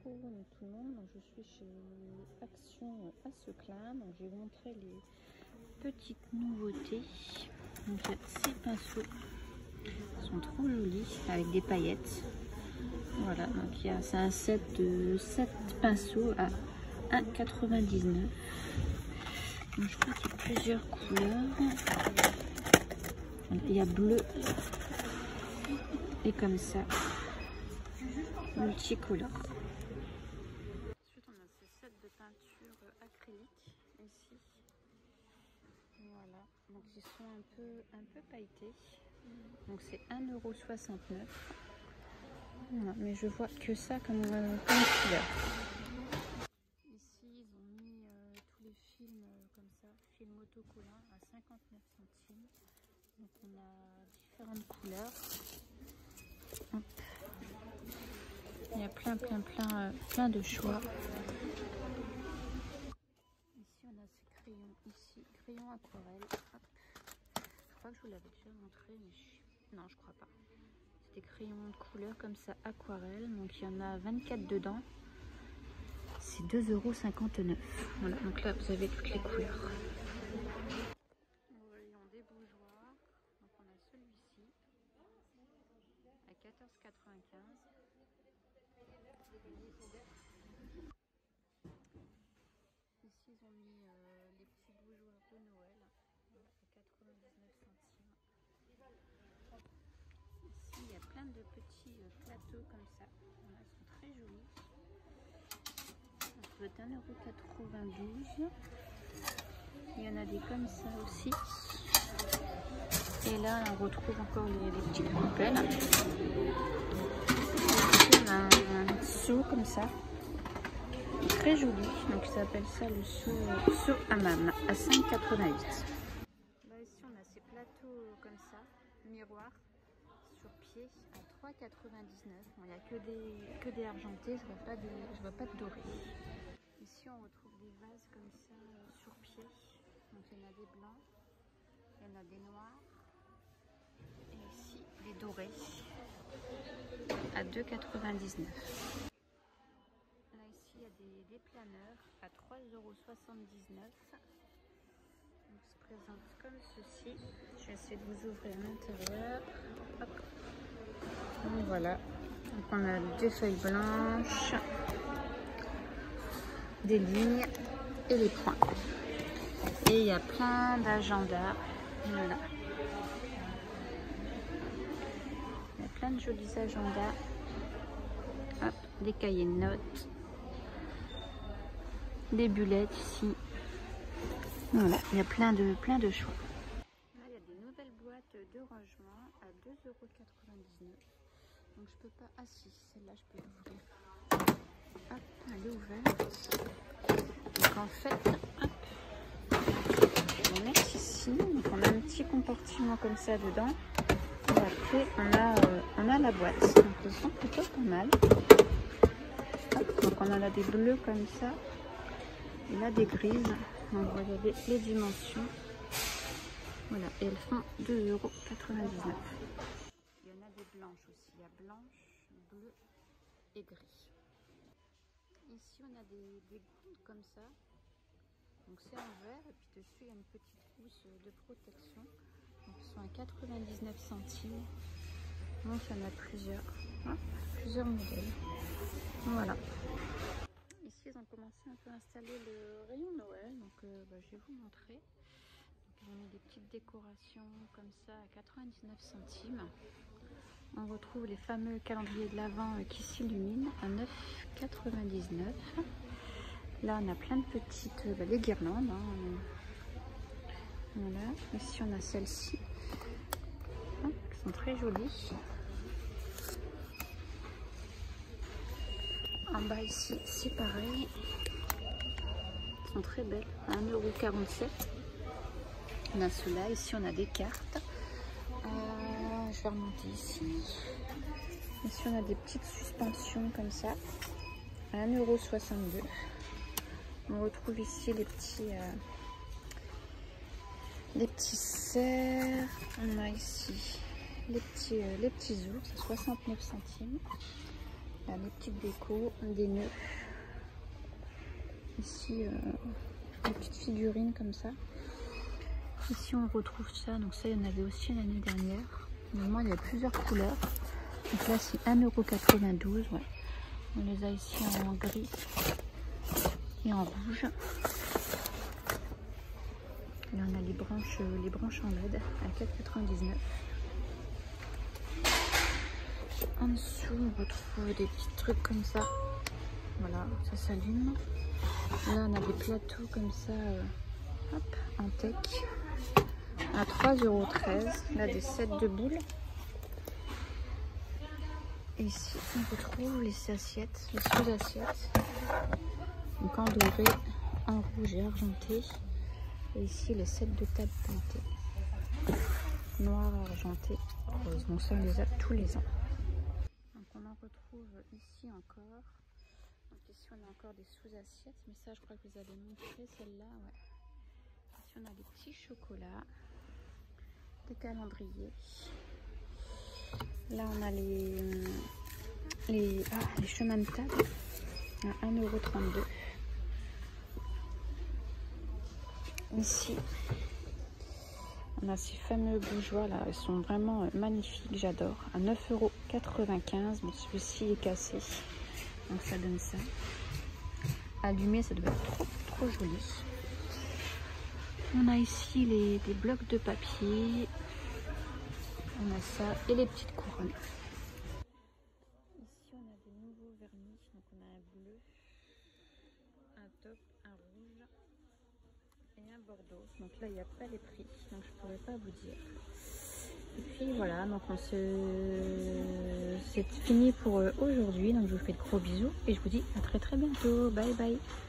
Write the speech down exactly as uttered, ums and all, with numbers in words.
bonjour tout le monde, donc je suis chez Action à Seclin, donc je vais vous montrer les petites nouveautés. Donc il y a ces pinceaux, ils sont trop jolis avec des paillettes. Voilà, donc il y a c'est un set de sept pinceaux à un euro quatre-vingt-dix-neuf. Donc je crois qu'il y a plusieurs couleurs. Il y a bleu et comme ça, multicolore. Ensuite, on a ces sets de peinture acrylique ici. Voilà, donc ils sont un peu, un peu pailletés. Donc c'est un euro soixante-neuf. Voilà, mais je vois que ça comme, euh, comme couleur. Ici, ils ont mis euh, tous les films euh, comme ça, films autocollants à cinquante-neuf centimes. Donc on a différentes couleurs. Hop. Il y a plein, plein, plein, euh, plein de choix. Ici, on a ces crayons. Ici, crayon aquarelle. Hop. Je crois que je vous l'avais déjà montré, mais je... non, je crois pas. C'est des crayons de couleur comme ça, aquarelle. Donc il y en a vingt-quatre dedans. C'est deux euros cinquante-neuf. Voilà, donc là, vous avez toutes les couleurs. Rayon des bougeoirs. Donc on a celui-ci à quatorze quatre-vingt-quinze. Ici, ils ont mis euh, les petits bougeoirs de Noël, voilà, à quatre-vingt-dix-neuf centimes. Ici, il y a plein de petits euh, plateaux comme ça. Voilà, ils sont très jolis. Ça doit être un euro quatre-vingt-douze. Il y en a des comme ça aussi. Et là, on retrouve encore les, les petites poubelles. Ici, on a un, un seau comme ça. Très joli, donc ça s'appelle ça le seau, euh, seau hammam à cinq quatre-vingt-huit. Là ici on a ces plateaux comme ça, miroirs sur pied à trois quatre-vingt-dix-neuf. Bon, il n'y a que des, que des argentés, je vois pas de, je vois pas de doré. Ici on retrouve des vases comme ça euh, sur pied. Donc il y en a des blancs, il y en a des noirs et ici des dorés à deux quatre-vingt-dix-neuf. Il y a des, des planeurs à trois euros soixante-dix-neuf. Donc se présente comme ceci. Je vais essayer de vous ouvrir l'intérieur. Donc voilà. Donc on a des feuilles blanches, des lignes et les points. Et il y a plein d'agendas. Voilà. Il y a plein de jolis agendas. Hop, des cahiers de notes. Des bulettes ici. Voilà, il y a plein de, plein de choix. Là, il y a des nouvelles boîtes de rangement à deux euros quatre-vingt-dix-neuf. Donc, je peux pas... Ah si, celle-là, je peux l'ouvrir. Hop, elle est ouverte. Donc, en fait, hop, on met ici. Donc, on a un petit compartiment comme ça dedans. Et après, on a, euh, on a la boîte. Donc, elles sont plutôt pas mal. Hop, donc, on en a des bleus comme ça. Et là des grises, donc vous avez les dimensions, voilà, et elles font deux euros quatre-vingt-dix-neuf. Il y en a des blanches aussi, il y a blanche, bleu et gris. Ici on a des, des gourdes comme ça, donc c'est en verre et puis dessus il y a une petite housse de protection, donc ils sont à quatre-vingt-dix-neuf centimes, donc il y en a plusieurs, hein, plusieurs modèles, voilà. Ici, ils ont commencé un peu à installer le rayon Noël, donc euh, bah, je vais vous montrer. Donc, ils ont mis des petites décorations comme ça à quatre-vingt-dix-neuf centimes. On retrouve les fameux calendriers de l'Avent euh, qui s'illuminent à neuf quatre-vingt-dix-neuf. Là, on a plein de petites, euh, bah, les guirlandes. Hein. Voilà. Ici, on a celles-ci, hein, qui sont très jolies. En bas ici, c'est pareil. Elles sont très belles. À un euro quarante-sept. On a ceux-là. Ici, on a des cartes. Euh, je vais remonter ici. Ici, on a des petites suspensions comme ça. À un euro soixante-deux. On retrouve ici les petits, euh, les petits cerfs. On a ici les petits, euh, les petits ours à soixante-neuf centimes. Là, des petites décos, des nœuds. Ici, euh, des petites figurines comme ça. Ici, on retrouve ça. Donc ça, il y en avait aussi l'année dernière. Normalement, il y a plusieurs couleurs. Donc là, c'est un euro quatre-vingt-douze. Ouais. On les a ici en gris et en rouge. Là, on a les branches, les branches en L E D à quatre euros quatre-vingt-dix-neuf. En dessous, on retrouve des petits trucs comme ça. Voilà, ça s'allume. Là, on a des plateaux comme ça, euh, hop, en tech, à trois euros treize. Là, des sets de boules. Et ici, on retrouve les assiettes, les sous-assiettes. Donc en doré, en rouge et argenté. Et ici, les sets de table teintée. Noir, argenté, rose. Donc ça, on les a tous les ans. Donc on en retrouve ici encore. Donc ici, on a encore des sous-assiettes. Mais ça, je crois que vous avez montré celle-là. Ouais. Ici, on a des petits chocolats. Des calendriers. Là, on a les, les, ah, les chemins de table à un euro trente-deux. Ici, on a ces fameux bougeoirs là, ils sont vraiment magnifiques, j'adore. À neuf euros quatre-vingt-quinze, mais celui-ci est cassé, donc ça donne ça. Allumé, ça doit être trop, trop joli. On a ici les, les blocs de papier. On a ça et les petites couronnes. Ici, on a des nouveaux vernis. Donc, on a un bleu, un top, un rouge et un bordeaux. Donc là, il n'y a pas les prix. Donc, je ne pourrais pas vous dire. Et puis, voilà. Donc, on se... c'est fini pour aujourd'hui. Donc, je vous fais de gros bisous. Et je vous dis à très, très bientôt. Bye, bye.